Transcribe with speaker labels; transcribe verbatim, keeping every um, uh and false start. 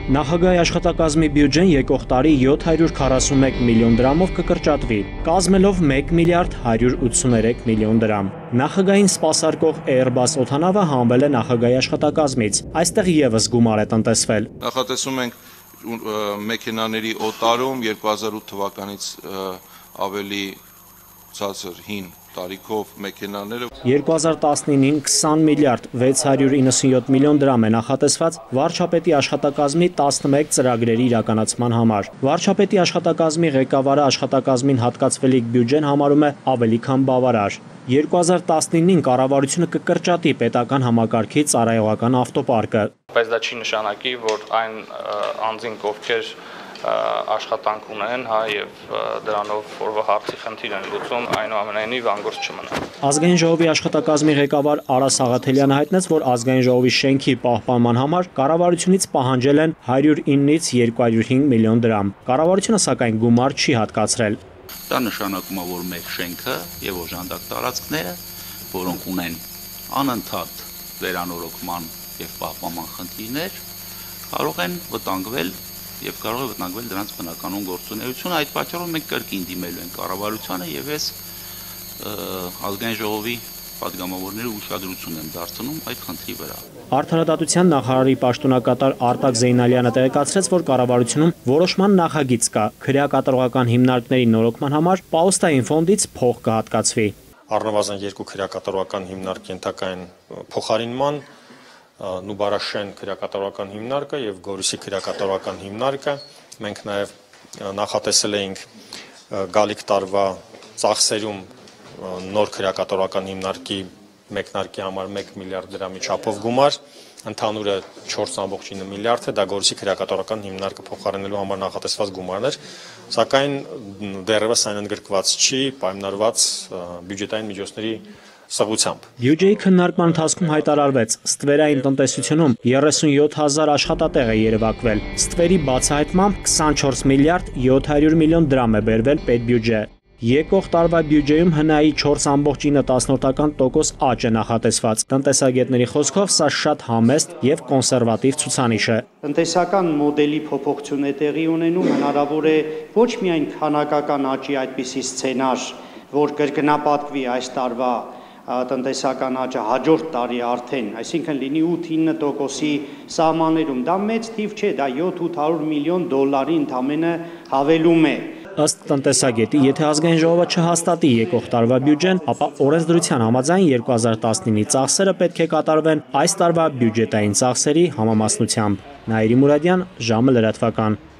Speaker 1: Նախագահի աշխատակազմի բյուջեն եկող տարի յոթ հարյուր քառասունմեկ միլիոն դրամով կկրճատվի, կազմելով մեկ միլիարդ հարյուր ութսուներեք միլիոն դրամ։ Նախագահին սպասարկող Airbus օդանավը հանվել է նախագահի աշխատակազմից։ Այստեղ եւս գումար է տնտեսվել։
Speaker 2: Նախատեսում ենք մեքենաների օտարում երկու հազար ութ թվականից ավելի ցածր հին տարիքով մեքենաները
Speaker 1: երկու հազար տասնինին քսան միլիարդ վեց հարյուր իննսունյոթ միլիոն դրամ է նախատեսված վարչապետի աշխատակազմի տասնմեկ ծրագրերի իրականացման համար։ Վարչապետի աշխատակազմի ղեկավարը աշխատակազմին հատկացվելիք բյուջեն համարում է ավելի քան բավարար։ երկու հազար տասնինին կառավարությունը կկրճատի պետական համակարգի ծառայողական ավտոպարկը։
Speaker 3: Բայց դա չի նշանակի, որ այն անձինք, ովքեր աշխատանք ունեն, հա, եւ դրանով որևէ հարցի խնդիր են լուծում, այնուամենայնիվ անգործ չմնա։
Speaker 1: Ազգային ժողովի աշխատակազմի ղեկավար Արա Սաղաթելյանը հայտնեց, որ ազգային ժողովի շենքի պահպանման համար կառավարությունից պահանջել են հարյուր ինից երկու հարյուր հինգ միլիոն դրամ։ Կառավարությունը սակայն գումար չի հատկացրել։
Speaker 4: Դա նշանակում է, որ մեր շենքը եւ օժանդակ տարածքները, որոնք ունեն անընդհատ վերանորոգման եւ պահպանման խնդիրներ, կարող են վտանգվել եւ կարող է վտանգվել դրանց բնականon գործունեությունը։ Այդ պատճառով մենք կրկին դիմելու ենք կառավարությանը եւ ես ազգային ժողովի պատգամավորների ուշադրություն եմ դարձնում այդ խնդրի վրա։
Speaker 1: Արդարադատության նախարարի պաշտոնակատար Արտակ Զեյնալյանը տեղեկացրեց, որ կառավարությունում որոշման նախագիծ կա, քրեակատարողական հիմնարկների նորոգման համար պաուստային ֆոնդից փող կհատկացվի։
Speaker 5: Առնվազն երկու քրեակատարողական հիմնարկ ենթակա են փոխարինման, Նուբարաշեն քրեակատարողական հիմնարկը եւ Գորիսի քրեակատարողական հիմնարկը։ Մենք նաեւ նախատեսել էինք գալիք տարվա ծախսերում նոր քրեակատարողական հիմնարկի մեկնարկի համար մեկ միլիարդ դրամի չափով գումար, ընդհանուրը չորս ամբողջ ինը միլիարդ է, դա Գորիսի քրեակատարողական հիմնարկը փոխարինելու համար նախատեսված գումարներ, սակայն դեռևս այն ընդգրկված չի պայմանավորված բյուջետային միջոցների սղությամբ։
Speaker 1: Բյուջեի քննարկման ընթացքում հայտարարվեց, ստվերային տնտեսությունում երեսունյոթ հազար աշխատատեղ է երևակվել։ Ստվերի բացահայտմամբ քսանչորս միլիարդ յոթ հարյուր միլիոն դրամ է բերվել պետբյուջե։ Եկող տարվա բյուջեում հնայի չորս ամբողջ ինը տոկոս աճ է նախատեսված։ Տնտեսագետների խոսքով սա շատ համեստ եւ կոնսերվատիվ ցուցանիշ է։
Speaker 6: Տնտեսական մոդելի փոփոխություն է տեղի ունենում, հնարավոր է ոչ միայն քանակական աճի այդպիսի սցենար, որ կրկնապատկվի այս տարվա տնտեսական աճը հաջորդ տարի արդեն, այսինքն լինի ութ-ինը տոկոսի սահմաններում, դա մեծ թիվ չէ, դա յոթ-ութ հարյուր միլիոն դոլարի ընդամենը հավելում է։
Speaker 1: Ըստ տնտեսագետի, եթե ազգային ժողովը չհաստատի եկող տարվա բյուջեն, ապա օրենսդրության համաձայն երկու հազար տասնինի ծախսերը պետք է կատարվեն այս տարվա բյուջետային ծախսերի համամասնությամբ։ Նաիրի Մուրադյան, ժամը լրատվական։